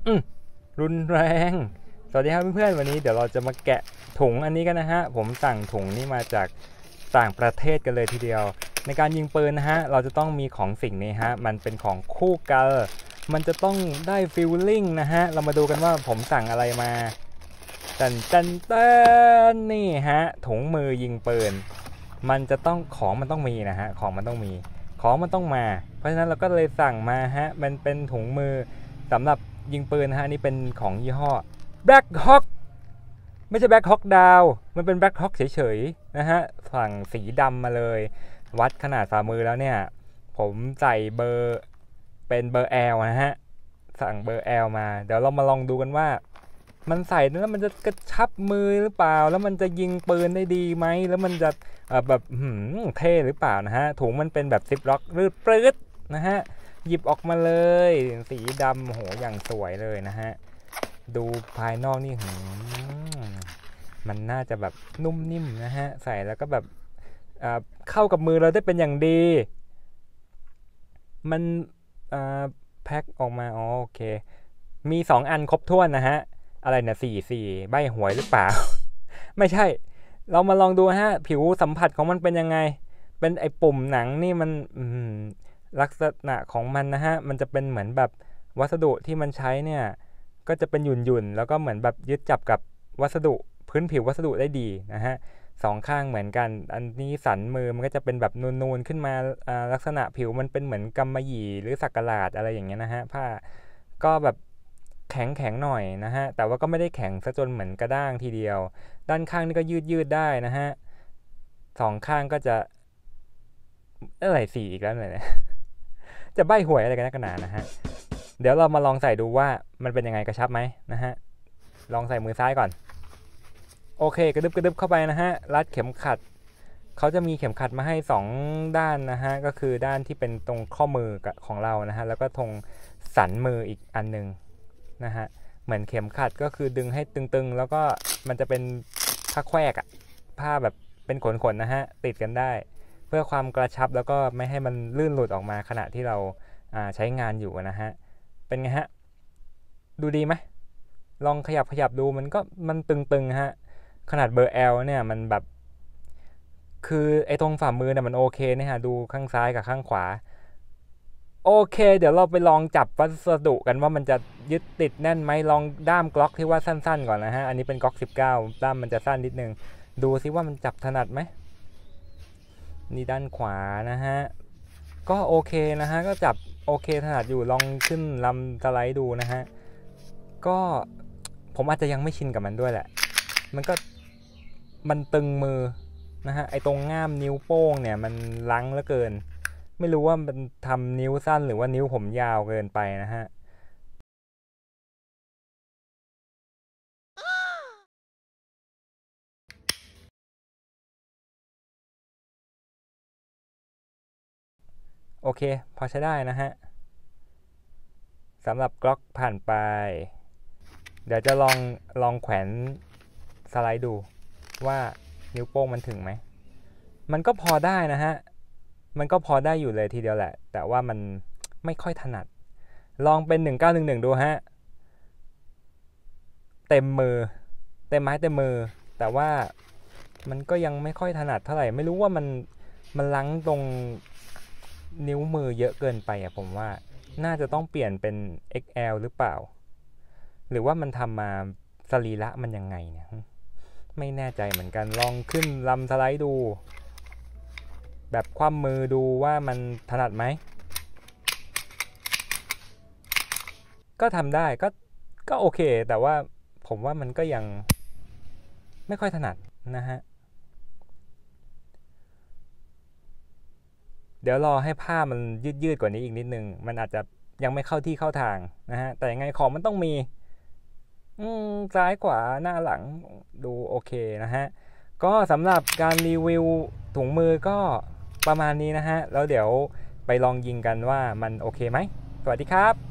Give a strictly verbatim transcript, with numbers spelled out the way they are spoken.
อืมรุนแรงสวัสดีครับเพื่อนๆวันนี้เดี๋ยวเราจะมาแกะถุงอันนี้กันนะฮะผมสั่งถุงนี้มาจากต่างประเทศกันเลยทีเดียวในการยิงปืนนะฮะเราจะต้องมีของสิ่งนี้ฮะมันเป็นของคู่กันมันจะต้องได้ฟีลลิ่งนะฮะเรามาดูกันว่าผมสั่งอะไรมาตันตันตันนี่ฮะถุงมือยิงปืนมันจะต้องของมันต้องมีนะฮะของมันต้องมีของมันต้องมาเพราะฉะนั้นเราก็เลยสั่งมาฮะมันเป็นถุงมือสำหรับยิงปืนนะฮะนี่เป็นของยี่ห้อ Black Hawk ไม่ใช่ Black Hawk Down มันเป็น Black Hawk เฉยๆนะฮะสั่งสีดำมาเลยวัดขนาดฝ่ามือแล้วเนี่ยผมใส่เบอร์เป็นเบอร์ L นะฮะสั่งเบอร์ L มาเดี๋ยวเรามาลองดูกันว่ามันใส่แล้วมันจะกระชับมือหรือเปล่าแล้วมันจะยิงปืนได้ดีไหมแล้วมันจะแบบเท่หรือเปล่านะฮะถุงมันเป็นแบบซิปล็อกรืดปรื๊ดนะฮะหยิบออกมาเลยสีดำโหอย่างสวยเลยนะฮะดูภายนอกนี่หืมันน่าจะแบบนุ่มนิ่มนะฮะใส่แล้วก็แบบเข้ากับมือเราได้เป็นอย่างดีมันแพ็คออกมาอ๋อโอเคมีสองอันครบถ้วนนะฮะอะไรเนี่ยสี่สี่ใบหวยหรือเปล่า ไม่ใช่เรามาลองดูฮะผิวสัมผัสของมันเป็นยังไงเป็นไอ้ปุ่มหนังนี่มันลักษณะของมันนะฮะมันจะเป็นเหมือนแบบวัสดุที่มันใช้เนี่ยก็จะเป็นหยุ่นๆแล้วก็เหมือนแบบยึดจับกับวัสดุพื้นผิววัสดุได้ดีนะฮะสองข้างเหมือนกันอันนี้สันมือมันก็จะเป็นแบบนูนๆขึ้นมาลักษณะผิวมันเป็นเหมือนกำมะหยี่หรือสักหลาดอะไรอย่างเงี้ยนะฮะผ้าก็แบบแข็งแข็งหน่อยนะฮะแต่ว่าก็ไม่ได้แข็งซะจนเหมือนกระด้างทีเดียวด้านข้างนี่ก็ยืดยืดได้นะฮะสองข้างก็จะอะไรสีอีกแล้วเลยนะจะใบ้หวยอะไรกันนักหนานะฮะเดี๋ยวเรามาลองใส่ดูว่ามันเป็นยังไงกระชับไหมนะฮะลองใส่มือซ้ายก่อนโอเคกระดึบกระดึบเข้าไปนะฮะรัดเข็มขัดเขาจะมีเข็มขัดมาให้สองด้านนะฮะก็คือด้านที่เป็นตรงข้อมือของเรานะฮะแล้วก็ตรงสันมืออีกอันนึงนะฮะเหมือนเข็มขัดก็คือดึงให้ตึงๆแล้วก็มันจะเป็นผ้าแควกอะผ้าแบบเป็นขนๆนะฮะติดกันได้เพื่อความกระชับแล้วก็ไม่ให้มันลื่นหลุดออกมาขณะที่เราใช้งานอยู่นะฮะเป็นไงฮะดูดีไหมลองขยับขยับดูมันก็มันตึงๆฮะขนาดเบอร์ L เนี่ยมันแบบคือไอ้ตรงฝ่ามือเนี่ยมันโอเคนะฮะดูข้างซ้ายกับข้างขวาโอเคเดี๋ยวเราไปลองจับวัสดุกันว่ามันจะยึดติดแน่นไหมลองด้ามกล็อกที่ว่าสั้นๆก่อนนะฮะอันนี้เป็นกล็อกสิบเก้าด้ามมันจะสั้นนิดนึงดูซิว่ามันจับถนัดไหมนี่ด้านขวานะฮะก็โอเคนะฮะก็จับโอเคถนัดอยู่ลองขึ้นลำสไลด์ดูนะฮะก็ผมอาจจะยังไม่ชินกับมันด้วยแหละมันก็มันตึงมือนะฮะไอ้ตรงง่ามนิ้วโป้งเนี่ยมันลังเหลือเกินไม่รู้ว่ามันทำนิ้วสั้นหรือว่านิ้วผมยาวเกินไปนะฮะโอเคพอใช้ได้นะฮะสำหรับกล็อกผ่านไปเดี๋ยวจะลองลองแขวนสไลด์ดูว่านิ้วโป้งมันถึงไหมมันก็พอได้นะฮะมันก็พอได้อยู่เลยทีเดียวแหละแต่ว่ามันไม่ค่อยถนัดลองเป็นหนึ่งเก้าหนึ่งหนึ่งดูฮะเต็มมือเต็มไม้เต็มมือแต่ว่ามันก็ยังไม่ค่อยถนัดเท่าไหร่ไม่รู้ว่ามันมันลังตรงนิ้วมือเยอะเกินไปอ่ะผมว่าน่าจะต้องเปลี่ยนเป็น เอ็กซ์ แอล หรือเปล่าหรือว่ามันทำมาสรีระมันยังไงเนี่ยไม่แน่ใจเหมือนกันลองขึ้นลำสไลด์ดูแบบคว่ำมือดูว่ามันถนัดไหมก็ทำได้ก็ก็โอเคแต่ว่าผมว่ามันก็ยังไม่ค่อยถนัดนะฮะเดี๋ยวรอให้ผ้ามันยืดๆกว่านี้อีกนิดนึงมันอาจจะยังไม่เข้าที่เข้าทางนะฮะแต่ยังไงของมันต้องมีซ้ายขวาหน้าหลังดูโอเคนะฮะก็สำหรับการรีวิวถุงมือก็ประมาณนี้นะฮะแล้วเดี๋ยวไปลองยิงกันว่ามันโอเคไหมสวัสดีครับ